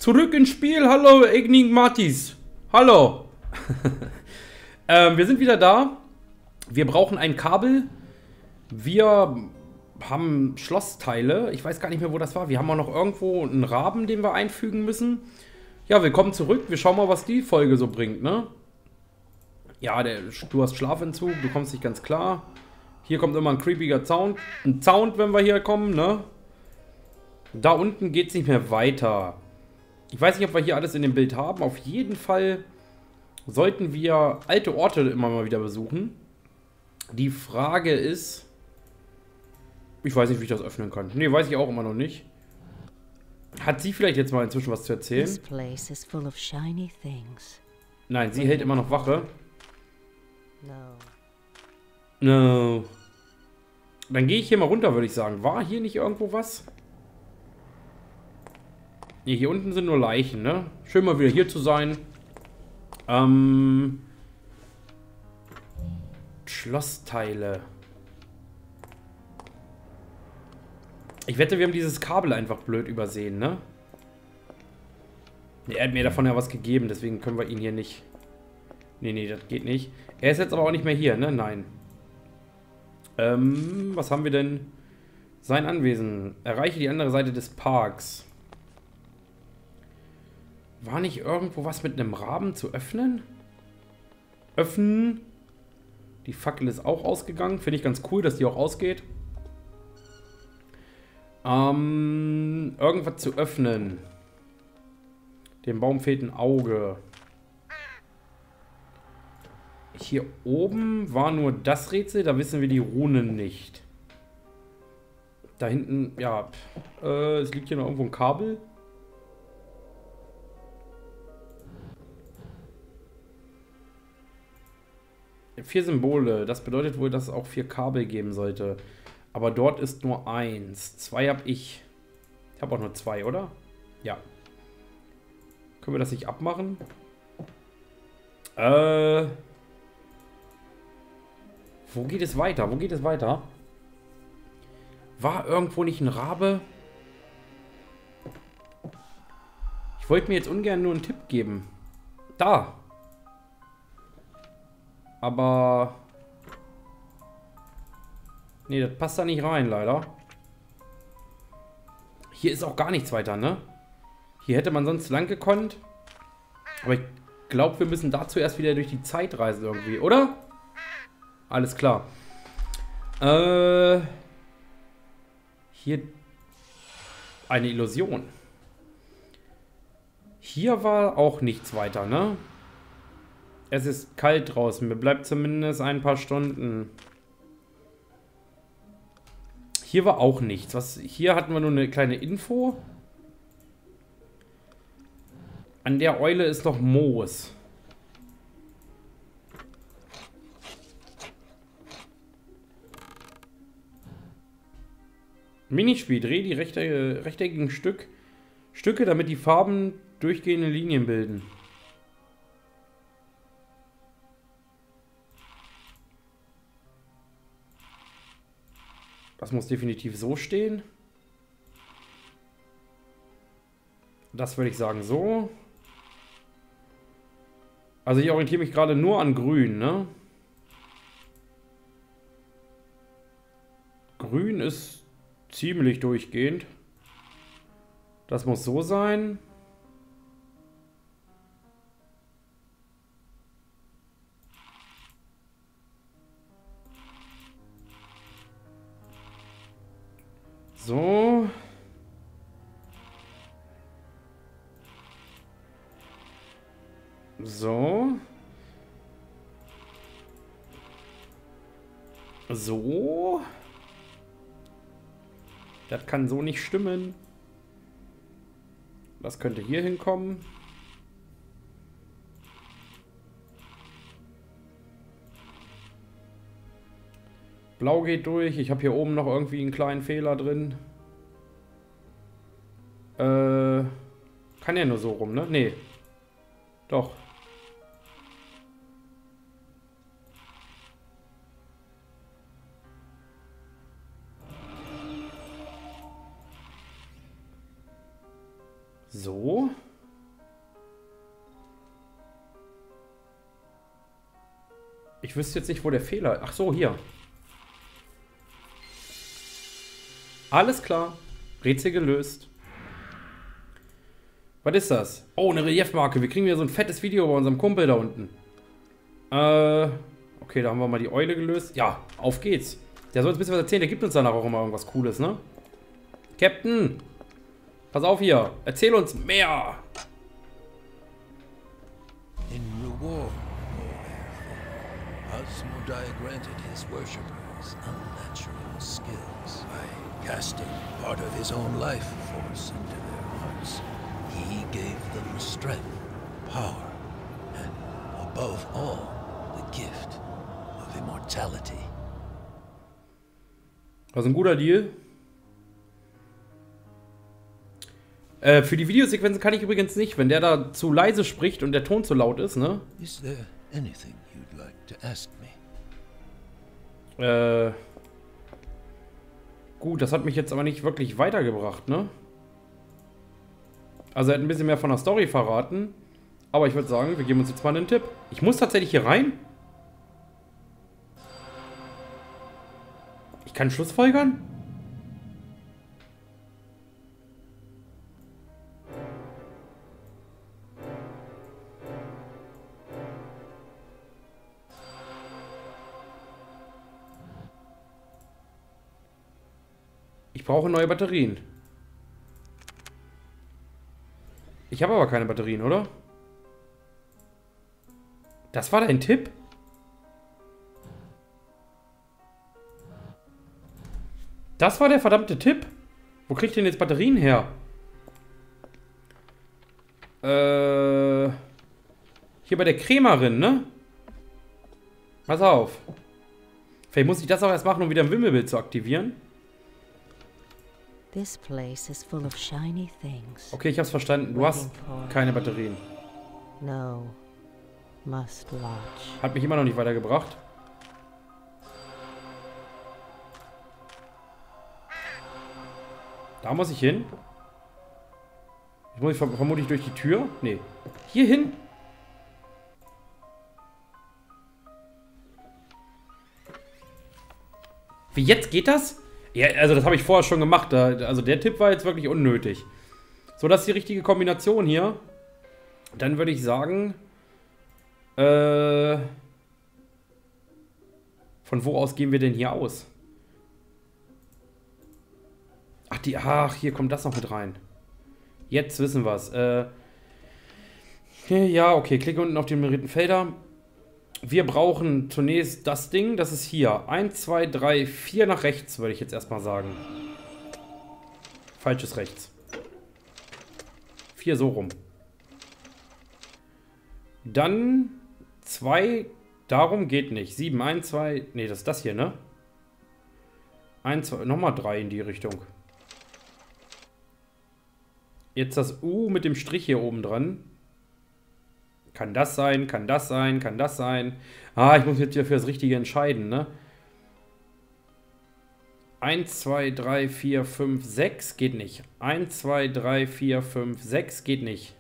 Zurück ins Spiel. Hallo, Enigmatis. Hallo. Wir sind wieder da. Wir brauchen ein Kabel. Wir haben Schlossteile. Ich weiß gar nicht mehr, wo das war. Wir haben auch noch irgendwo einen Raben, den wir einfügen müssen. Ja, willkommen zurück. Wir schauen mal, was die Folge so bringt, ne? Ja, du hast Schlafentzug. Du kommst nicht ganz klar. Hier kommt immer ein creepiger Sound. Ein Sound, wenn wir hier kommen, ne? Da unten geht es nicht mehr weiter. Ich weiß nicht, ob wir hier alles in dem Bild haben. Auf jeden Fall sollten wir alte Orte immer mal wieder besuchen. Die Frage ist... Ich weiß nicht, wie ich das öffnen kann. Ne, weiß ich auch immer noch nicht. Hat sie vielleicht jetzt mal inzwischen was zu erzählen? Nein, sie hält immer noch Wache. No. Dann gehe ich hier mal runter, würde ich sagen. War hier nicht irgendwo was? Nee, hier unten sind nur Leichen, ne? Schön mal wieder hier zu sein. Schlossteile. Ich wette, wir haben dieses Kabel einfach blöd übersehen, ne? Er hat mir davon ja was gegeben, deswegen können wir ihn hier nicht... Nee, das geht nicht. Er ist jetzt aber auch nicht mehr hier, ne? Nein. Was haben wir denn? Sein Anwesen. Erreiche die andere Seite des Parks. War nicht irgendwo was mit einem Raben zu öffnen? Öffnen. Die Fackel ist auch ausgegangen. Finde ich ganz cool, dass die auch ausgeht. Irgendwas zu öffnen. Dem Baum fehlt ein Auge. Hier oben war nur das Rätsel. Da wissen wir die Runen nicht. Da hinten, ja. Es liegt hier noch irgendwo ein Kabel. Vier Symbole. Das bedeutet wohl, dass es auch 4 Kabel geben sollte. Aber dort ist nur 1. 2 habe ich. Ich habe auch nur 2, oder? Ja. Können wir das nicht abmachen? Wo geht es weiter? Wo geht es weiter? War irgendwo nicht ein Rabe? Ich wollte mir jetzt ungern nur einen Tipp geben. Da. Aber... Nee, das passt da nicht rein, leider. Hier ist auch gar nichts weiter, ne? Hier hätte man sonst lang gekonnt. Aber ich glaube, wir müssen dazu erst wieder durch die Zeit reisen irgendwie, oder? Alles klar. Hier eine Illusion. Hier war auch nichts weiter, ne? Es ist kalt draußen. Mir bleibt zumindest ein paar Stunden. Hier war auch nichts. Hier hatten wir nur eine kleine Info. An der Eule ist noch Moos. Minispiel. Dreh die rechteckigen Stücke, damit die Farben durchgehende Linien bilden. Das muss definitiv so stehen. Das würde ich sagen so. Also ich orientiere mich gerade nur an Grün, ne? Grün ist ziemlich durchgehend. Das muss so sein. So. So. So. Das kann so nicht stimmen. Das könnte hier hinkommen. Blau geht durch. Ich habe hier oben noch irgendwie einen kleinen Fehler drin. Kann ja nur so rum, ne? Nee. Doch. So. Ich wüsste jetzt nicht, wo der Fehler ist. Ach so, hier. Alles klar. Rätsel gelöst. Was ist das? Oh, eine Reliefmarke. Wir kriegen wieder so ein fettes Video bei unserem Kumpel da unten. Okay, da haben wir mal die Eule gelöst. Ja, auf geht's. Der soll uns ein bisschen was erzählen. Der gibt uns danach auch immer irgendwas Cooles, ne? Captain! Pass auf hier. Erzähl uns mehr. In reward, Asmodai granted his worshippers unnatural skills by casting part of his own life force into their hearts. He gave them strength, power, and above all, the gift of immortality. Das ist ein guter Deal. Für die Videosequenzen kann ich übrigens nicht, wenn der da zu leise spricht und der Ton zu laut ist, ne? Is there anything you'd like to ask me? Gut, das hat mich jetzt aber nicht wirklich weitergebracht, ne? Also er hat ein bisschen mehr von der Story verraten. Aber ich würde sagen, wir geben uns jetzt mal einen Tipp. Ich muss tatsächlich hier rein? Ich kann schlussfolgern? Ich brauche neue Batterien. Ich habe aber keine Batterien, oder? Das war dein Tipp? Das war der verdammte Tipp? Wo krieg ich denn jetzt Batterien her? Hier bei der Krämerin, ne? Pass auf. Vielleicht muss ich das auch erst machen, um wieder ein Wimmelbild zu aktivieren. This place is full of shiny things. Okay, ich hab's verstanden. Du hast keine Batterien. No. Must watch. Hat mich immer noch nicht weitergebracht. Da muss ich hin. Ich muss vermutlich durch die Tür. Nee. Hier hin. Wie jetzt geht das? Ja, also das habe ich vorher schon gemacht. Also der Tipp war jetzt wirklich unnötig. So, das ist die richtige Kombination hier. Dann würde ich sagen... von wo aus gehen wir denn hier aus? Ach, hier kommt das noch mit rein. Jetzt wissen wir es. Ja, okay, klicke unten auf die numerierten Felder. Wir brauchen zunächst das Ding, das ist hier. 1, 2, 3, 4 nach rechts, würde ich jetzt erstmal sagen. Falsches rechts. 4 so rum. Dann 2, darum geht nicht. 7, 1, 2, nee, das ist das hier, ne? 1, 2, nochmal 3 in die Richtung. Jetzt das U mit dem Strich hier oben dran. Kann das sein, kann das sein, kann das sein. Ah, ich muss jetzt hier für das Richtige entscheiden, ne? 1, 2, 3, 4, 5, 6 geht nicht. 1, 2, 3, 4, 5, 6 geht nicht.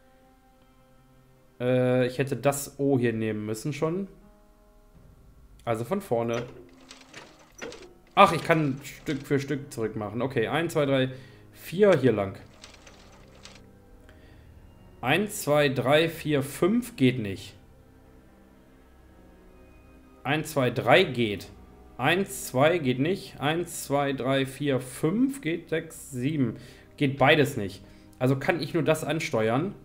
Ich hätte das O hier nehmen müssen schon. Also von vorne. Ach, ich kann Stück für Stück zurück machen. Okay, 1, 2, 3, 4 hier lang. 1, 2, 3, 4, 5 geht nicht. 1, 2, 3 geht. 1, 2 geht nicht. 1, 2, 3, 4, 5 geht. 6, 7. Geht beides nicht. Also kann ich nur das ansteuern.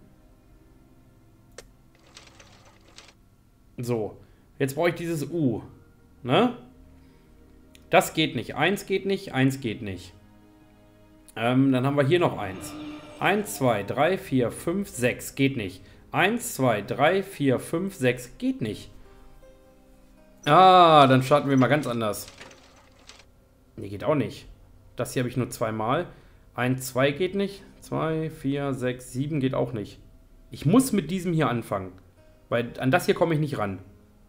So. Jetzt brauche ich dieses U. Ne? Das geht nicht. 1 geht nicht. 1 geht nicht. Dann haben wir hier noch 1. 1, 2, 3, 4, 5, 6. Geht nicht. 1, 2, 3, 4, 5, 6. Geht nicht. Ah, dann starten wir mal ganz anders. Nee, geht auch nicht. Das hier habe ich nur zweimal. 1, 2 geht nicht. 2, 4, 6, 7 geht auch nicht. Ich muss mit diesem hier anfangen. Weil an das hier komme ich nicht ran.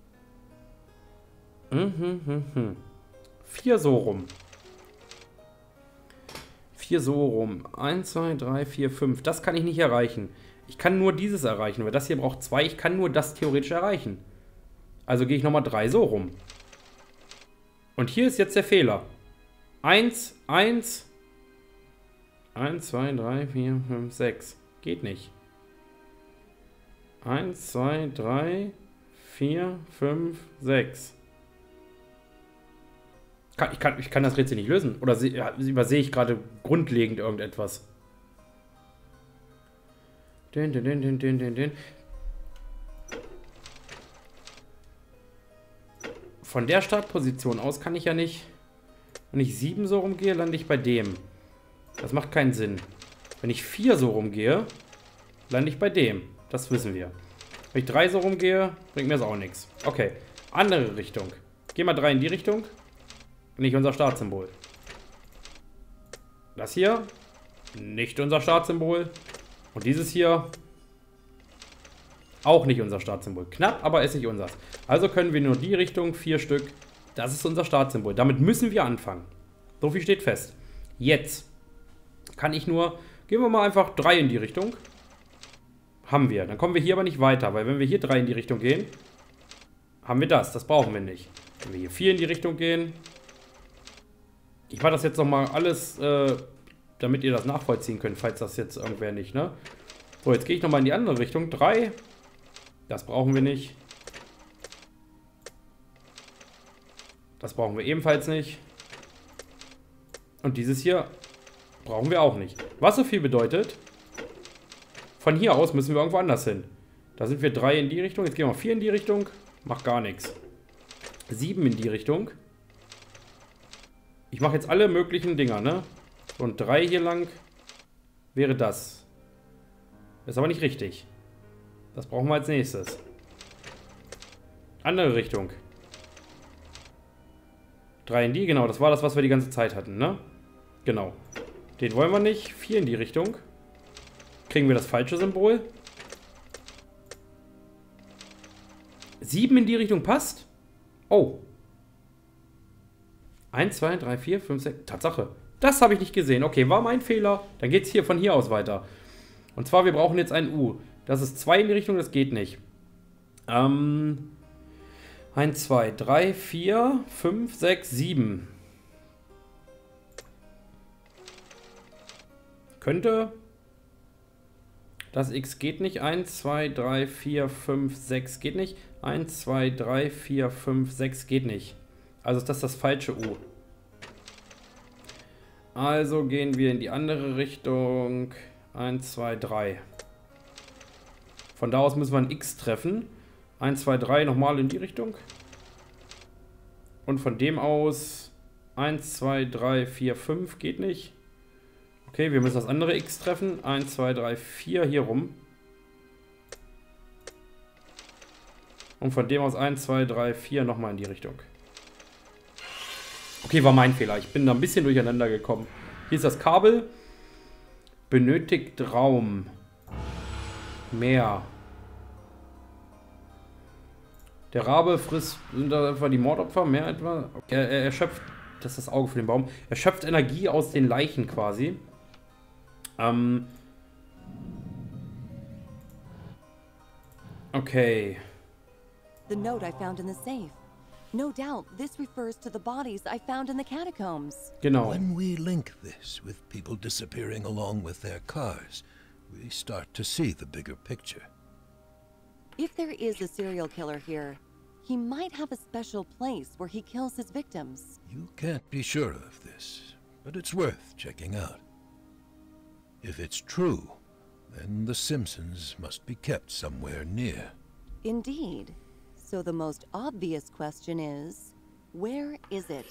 4 so rum. 4 so rum. 1, 2, 3, 4, 5. Das kann ich nicht erreichen. Ich kann nur dieses erreichen, weil das hier braucht 2. Ich kann nur das theoretisch erreichen. Also gehe ich nochmal 3 so rum. Und hier ist jetzt der Fehler. 1, 1. 1, 2, 3, 4, 5, 6. Geht nicht. 1, 2, 3, 4, 5, 6. Ich kann das Rätsel nicht lösen. Oder übersehe ich gerade grundlegend irgendetwas? Von der Startposition aus kann ich ja nicht... Wenn ich 7 so rumgehe, lande ich bei dem. Das macht keinen Sinn. Wenn ich 4 so rumgehe, lande ich bei dem. Das wissen wir. Wenn ich 3 so rumgehe, bringt mir das auch nichts. Okay, andere Richtung. Geh mal 3 in die Richtung. Nicht unser Startsymbol. Das hier, nicht unser Startsymbol. Und dieses hier, auch nicht unser Startsymbol. Knapp, aber ist nicht unseres. Also können wir nur die Richtung, 4 Stück. Das ist unser Startsymbol. Damit müssen wir anfangen. So viel steht fest. Jetzt kann ich nur, gehen wir mal einfach 3 in die Richtung. Haben wir. Dann kommen wir hier aber nicht weiter, weil wenn wir hier 3 in die Richtung gehen, haben wir das. Das brauchen wir nicht. Wenn wir hier 4 in die Richtung gehen. Ich mache das jetzt nochmal alles, damit ihr das nachvollziehen könnt, falls das jetzt irgendwer nicht, ne? So, jetzt gehe ich nochmal in die andere Richtung. 3. Das brauchen wir nicht. Das brauchen wir ebenfalls nicht. Und dieses hier brauchen wir auch nicht. Was so viel bedeutet, von hier aus müssen wir irgendwo anders hin. Da sind wir 3 in die Richtung. Jetzt gehen wir 4 in die Richtung. Macht gar nichts. 7 in die Richtung. Ich mache jetzt alle möglichen Dinger, ne? Und 3 hier lang wäre das. Ist aber nicht richtig. Das brauchen wir als nächstes. Andere Richtung. 3 in die, genau. Das war das, was wir die ganze Zeit hatten, ne? Genau. Den wollen wir nicht. 4 in die Richtung. Kriegen wir das falsche Symbol. 7 in die Richtung passt. Oh. 1, 2, 3, 4, 5, 6. Tatsache. Das habe ich nicht gesehen. Okay, war mein Fehler. Dann geht es hier von hier aus weiter. Und zwar, wir brauchen jetzt ein U. Das ist 2 in die Richtung, das geht nicht. 1, 2, 3, 4, 5, 6, 7. Könnte. Das X geht nicht. 1, 2, 3, 4, 5, 6 geht nicht. 1, 2, 3, 4, 5, 6 geht nicht. Also ist das falsche U. Also gehen wir in die andere Richtung. 1, 2, 3. Von da aus müssen wir ein X treffen. 1, 2, 3 nochmal in die Richtung. Und von dem aus 1, 2, 3, 4, 5 geht nicht. Okay, wir müssen das andere X treffen. 1, 2, 3, 4 hier rum. Und von dem aus 1, 2, 3, 4 nochmal in die Richtung. Okay, war mein Fehler. Ich bin da ein bisschen durcheinander gekommen. Hier ist das Kabel. Benötigt Raum. Mehr. Der Rabe frisst, sind da etwa die Mordopfer? Mehr etwa? Er erschöpft, das ist das Auge für den Baum. Er schöpft Energie aus den Leichen quasi. Okay. The note I found in the safe. No doubt, this refers to the bodies I found in the catacombs. Genau. When we link this with people disappearing along with their cars, we start to see the bigger picture. If there is a serial killer here, he might have a special place where he kills his victims. You can't be sure of this, but it's worth checking out. If it's true, then the Simpsons must be kept somewhere near. Indeed. So the most obvious question is, where is it?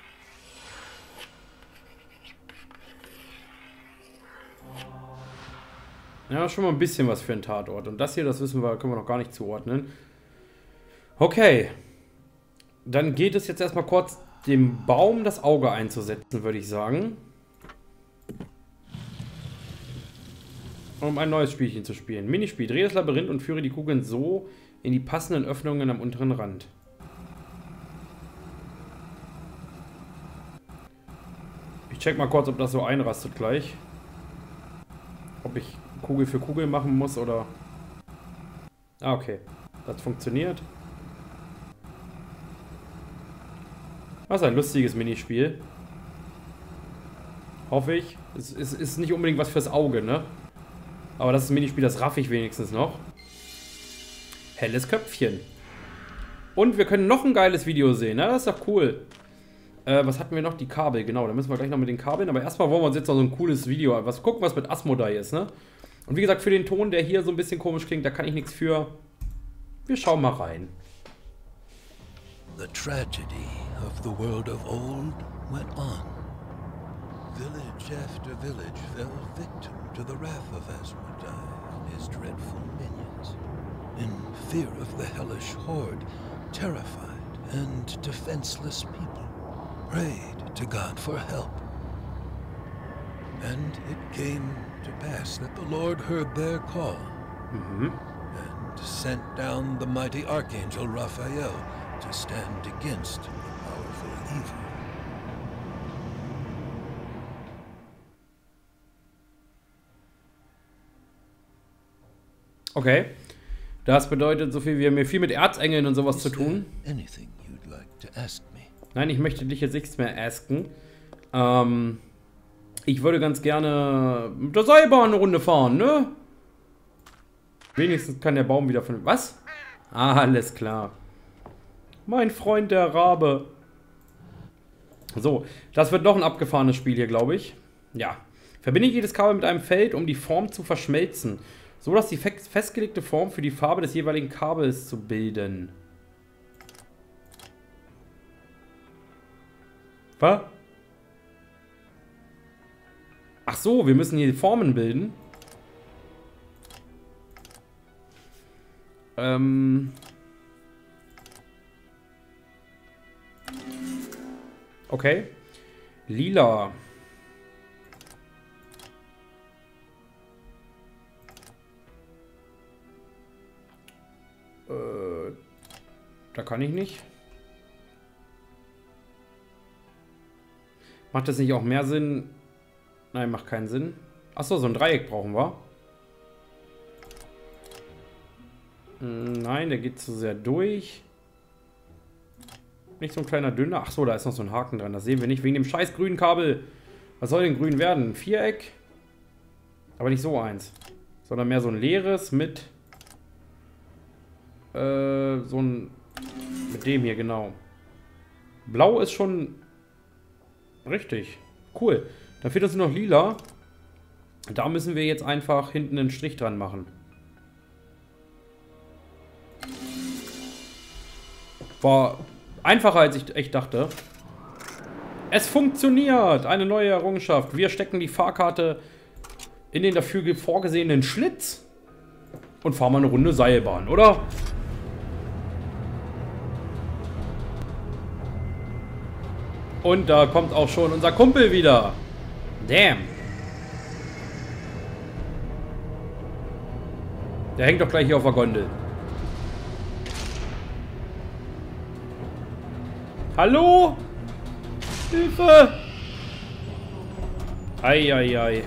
Ja, schon mal ein bisschen was für einen Tatort. Und das hier, das wissen wir, können wir noch gar nicht zuordnen. Okay. Dann geht es jetzt erstmal kurz, dem Baum das Auge einzusetzen, würde ich sagen. Um ein neues Spielchen zu spielen. Minispiel. Drehe das Labyrinth und führe die Kugeln so in die passenden Öffnungen am unteren Rand. Ich check mal kurz, ob das so einrastet gleich. Ob ich Kugel für Kugel machen muss oder... Ah, okay. Das funktioniert. Das ist ein lustiges Minispiel. Hoffe ich. Es ist nicht unbedingt was fürs Auge, ne? Aber das ist ein Minispiel, das raff ich wenigstens noch. Helles Köpfchen. Und wir können noch ein geiles Video sehen, ne? Das ist doch cool. Was hatten wir noch? Die Kabel, genau. Da müssen wir gleich noch mit den Kabeln. Aber erstmal wollen wir uns jetzt noch so ein cooles Video gucken, was mit Asmodai ist, ne? Und wie gesagt, für den Ton, der hier so ein bisschen komisch klingt, da kann ich nichts für. Wir schauen mal rein. The tragedy of the world of old went on. Village after village fell victim to the wrath of Asmodai and his dreadful minions. In fear of the hellish horde, terrified and defenseless people prayed to God for help. And it came to pass that the Lord heard their call and sent down the mighty Archangel Raphael to stand against the powerful evil. Okay. Das bedeutet so viel, wir haben hier viel mit Erzengeln und sowas zu tun. Nein, ich möchte dich jetzt nichts mehr asken. Ich würde ganz gerne mit der Seilbahn eine Runde fahren, ne? Wenigstens kann der Baum wieder von... Was? Ah, alles klar. Mein Freund der Rabe. So, das wird noch ein abgefahrenes Spiel hier, glaube ich. Ja. Verbinde jedes Kabel mit einem Feld, um die Form zu verschmelzen. So dass die festgelegte Form für die Farbe des jeweiligen Kabels zu bilden. Was? Ach so, wir müssen hier Formen bilden. Okay. Lila. Da kann ich nicht. Macht das nicht auch mehr Sinn? Nein, macht keinen Sinn. Achso, so ein Dreieck brauchen wir. Nein, der geht zu sehr durch. Nicht so ein kleiner dünner. Achso, da ist noch so ein Haken dran. Das sehen wir nicht wegen dem scheiß grünen Kabel. Was soll denn grün werden? Ein Viereck? Aber nicht so eins. Sondern mehr so ein leeres mit... so ein... Mit dem hier, genau. Blau ist schon... Richtig. Cool. Dann fehlt uns nur noch lila. Da müssen wir jetzt einfach hinten einen Strich dran machen. War einfacher, als ich echt dachte. Es funktioniert! Eine neue Errungenschaft. Wir stecken die Fahrkarte in den dafür vorgesehenen Schlitz und fahren mal eine Runde Seilbahn, oder? Und da kommt auch schon unser Kumpel wieder. Damn. Der hängt doch gleich hier auf der Gondel. Hallo? Hilfe! Eieiei.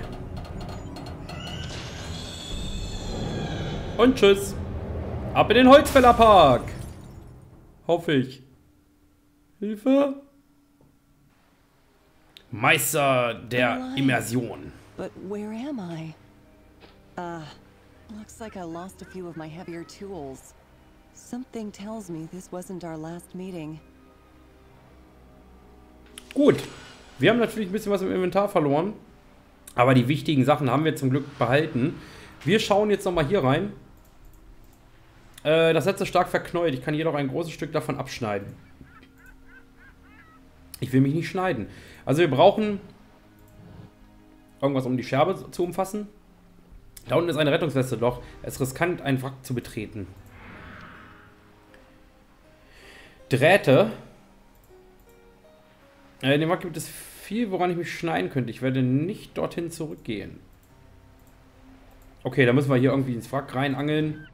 Und tschüss. Ab in den Holzfällerpark. Hoffe ich. Hilfe? Meister der Immersion. But where am I? Looks like I lost a few of my heavier tools. Something tells me this wasn't our last meeting. Gut. Wir haben natürlich ein bisschen was im Inventar verloren. Aber die wichtigen Sachen haben wir zum Glück behalten. Wir schauen jetzt nochmal hier rein. Das Netz ist stark verknäult. Ich kann jedoch ein großes Stück davon abschneiden. Ich will mich nicht schneiden. Also wir brauchen irgendwas, um die Scherbe zu umfassen. Da unten ist eine Rettungsweste, doch es ist riskant, einen Wrack zu betreten. Drähte. In dem Wrack gibt es viel, woran ich mich schneiden könnte. Ich werde nicht dorthin zurückgehen. Okay, da müssen wir hier irgendwie ins Wrack reinangeln.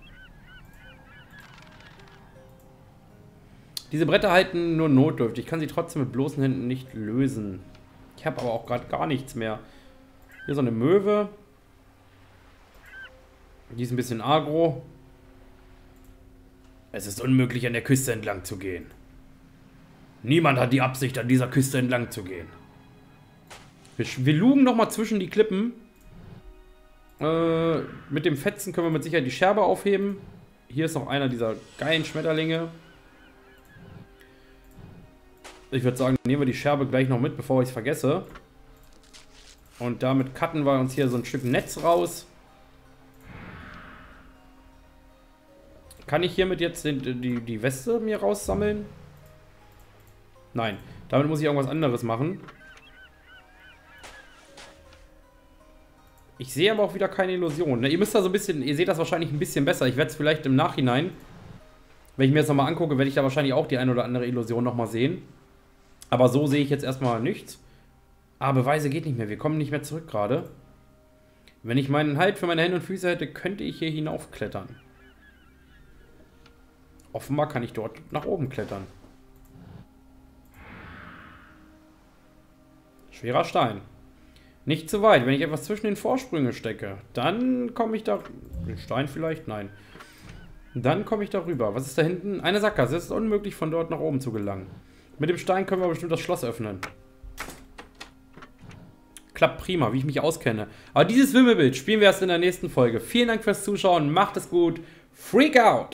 Diese Bretter halten nur notdürftig. Ich kann sie trotzdem mit bloßen Händen nicht lösen. Ich habe aber auch gerade gar nichts mehr. Hier so eine Möwe. Die ist ein bisschen agro. Es ist unmöglich, an der Küste entlang zu gehen. Niemand hat die Absicht, an dieser Küste entlang zu gehen. Wir lugen nochmal zwischen die Klippen. Mit dem Fetzen können wir mit Sicherheit die Scherbe aufheben. Hier ist noch einer dieser geilen Schmetterlinge. Ich würde sagen, nehmen wir die Scherbe gleich noch mit, bevor ich es vergesse. Und damit cutten wir uns hier so ein Stück Netz raus. Kann ich hiermit jetzt die Weste mir raussammeln? Nein. Damit muss ich irgendwas anderes machen. Ich sehe aber auch wieder keine Illusion. Ihr müsst da so ein bisschen, ihr seht das wahrscheinlich ein bisschen besser. Ich werde es vielleicht im Nachhinein, wenn ich mir das nochmal angucke, werde ich da wahrscheinlich auch die ein oder andere Illusion nochmal sehen. Aber so sehe ich jetzt erstmal nichts. Aber Beweise geht nicht mehr. Wir kommen nicht mehr zurück gerade. Wenn ich meinen Halt für meine Hände und Füße hätte, könnte ich hier hinaufklettern. Offenbar kann ich dort nach oben klettern. Schwerer Stein. Nicht zu weit. Wenn ich etwas zwischen den Vorsprüngen stecke, dann komme ich da... Den Stein vielleicht? Nein. Dann komme ich da rüber. Was ist da hinten? Eine Sackgasse. Es ist unmöglich, von dort nach oben zu gelangen. Mit dem Stein können wir bestimmt das Schloss öffnen. Klappt prima, wie ich mich auskenne. Aber dieses Wimmelbild spielen wir erst in der nächsten Folge. Vielen Dank fürs Zuschauen. Macht es gut. Freak out!